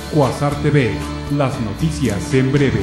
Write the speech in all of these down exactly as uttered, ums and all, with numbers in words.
Quasar T V, las noticias en breve.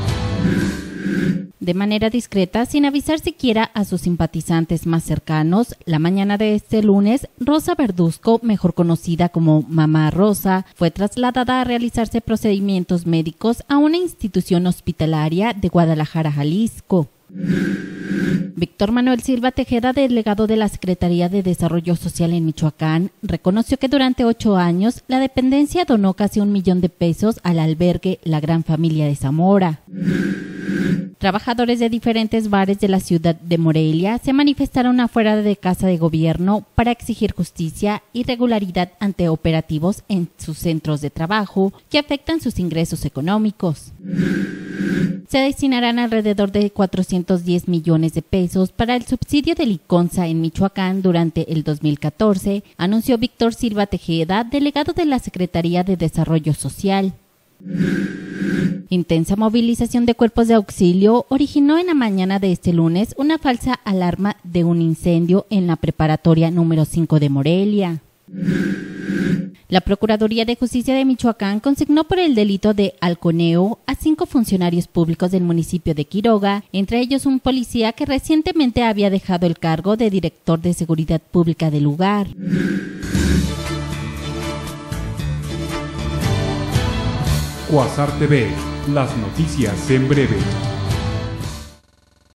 De manera discreta, sin avisar siquiera a sus simpatizantes más cercanos, la mañana de este lunes, Rosa Verduzco, mejor conocida como Mamá Rosa, fue trasladada a realizarse procedimientos médicos a una institución hospitalaria de Guadalajara, Jalisco. Víctor Manuel Silva Tejeda, delegado de la Secretaría de Desarrollo Social en Michoacán, reconoció que durante ocho años la dependencia donó casi un millón de pesos al albergue La Gran Familia de Zamora. Trabajadores de diferentes bares de la ciudad de Morelia se manifestaron afuera de Casa de Gobierno para exigir justicia y regularidad ante operativos en sus centros de trabajo que afectan sus ingresos económicos. Se destinarán alrededor de cuatrocientos diez millones de pesos para el subsidio del Liconza en Michoacán durante el dos mil catorce, anunció Víctor Silva Tejeda, delegado de la Secretaría de Desarrollo Social. Intensa movilización de cuerpos de auxilio originó en la mañana de este lunes una falsa alarma de un incendio en la preparatoria número cinco de Morelia. La Procuraduría de Justicia de Michoacán consignó por el delito de halconeo a cinco funcionarios públicos del municipio de Quiroga, entre ellos un policía que recientemente había dejado el cargo de director de seguridad pública del lugar. Quasar T V, las noticias en breve.